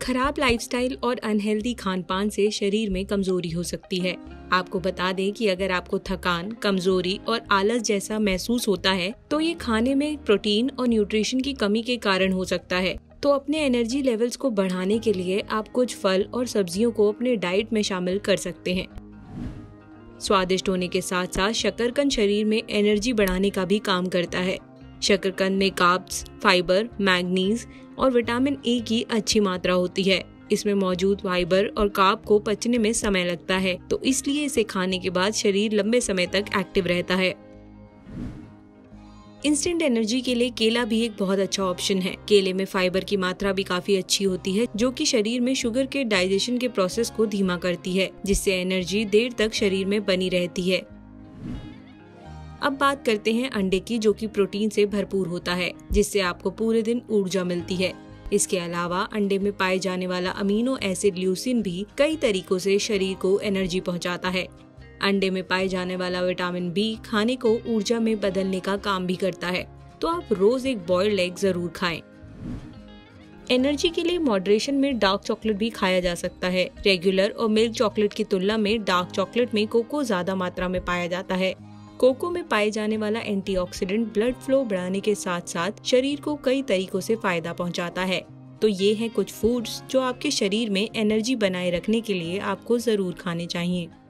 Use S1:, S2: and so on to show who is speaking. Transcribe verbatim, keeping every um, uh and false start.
S1: खराब लाइफस्टाइल और अनहेल्दी खान-पान से शरीर में कमजोरी हो सकती है। आपको बता दें कि अगर आपको थकान, कमजोरी और आलस जैसा महसूस होता है तो ये खाने में प्रोटीन और न्यूट्रिशन की कमी के कारण हो सकता है। तो अपने एनर्जी लेवल्स को बढ़ाने के लिए आप कुछ फल और सब्जियों को अपने डाइट में शामिल कर सकते हैं। स्वादिष्ट होने के साथ साथ शकरकंद शरीर में एनर्जी बढ़ाने का भी काम करता है। शकरकंद में कार्ब्स, फाइबर, मैग्नीज और विटामिन ए की अच्छी मात्रा होती है। इसमें मौजूद फाइबर और कार्ब को पचने में समय लगता है, तो इसलिए इसे खाने के बाद शरीर लंबे समय तक एक्टिव रहता है। इंस्टेंट एनर्जी के लिए केला भी एक बहुत अच्छा ऑप्शन है। केले में फाइबर की मात्रा भी काफी अच्छी होती है, जो कि शरीर में शुगर के डाइजेशन के प्रोसेस को धीमा करती है, जिससे एनर्जी देर तक शरीर में बनी रहती है। अब बात करते हैं अंडे की, जो कि प्रोटीन से भरपूर होता है, जिससे आपको पूरे दिन ऊर्जा मिलती है। इसके अलावा अंडे में पाए जाने वाला अमीनो एसिड ल्यूसिन भी कई तरीकों से शरीर को एनर्जी पहुंचाता है। अंडे में पाए जाने वाला विटामिन बी खाने को ऊर्जा में बदलने का काम भी करता है, तो आप रोज एक बॉइल्ड एग जरूर खाएं। एनर्जी के लिए मॉडरेशन में डार्क चॉकलेट भी खाया जा सकता है। रेगुलर और मिल्क चॉकलेट की तुलना में डार्क चॉकलेट में कोको ज्यादा मात्रा में पाया जाता है। कोको में पाए जाने वाला एंटीऑक्सीडेंट ब्लड फ्लो बढ़ाने के साथ साथ शरीर को कई तरीकों से फायदा पहुंचाता है। तो ये हैं कुछ फूड्स जो आपके शरीर में एनर्जी बनाए रखने के लिए आपको जरूर खाने चाहिए।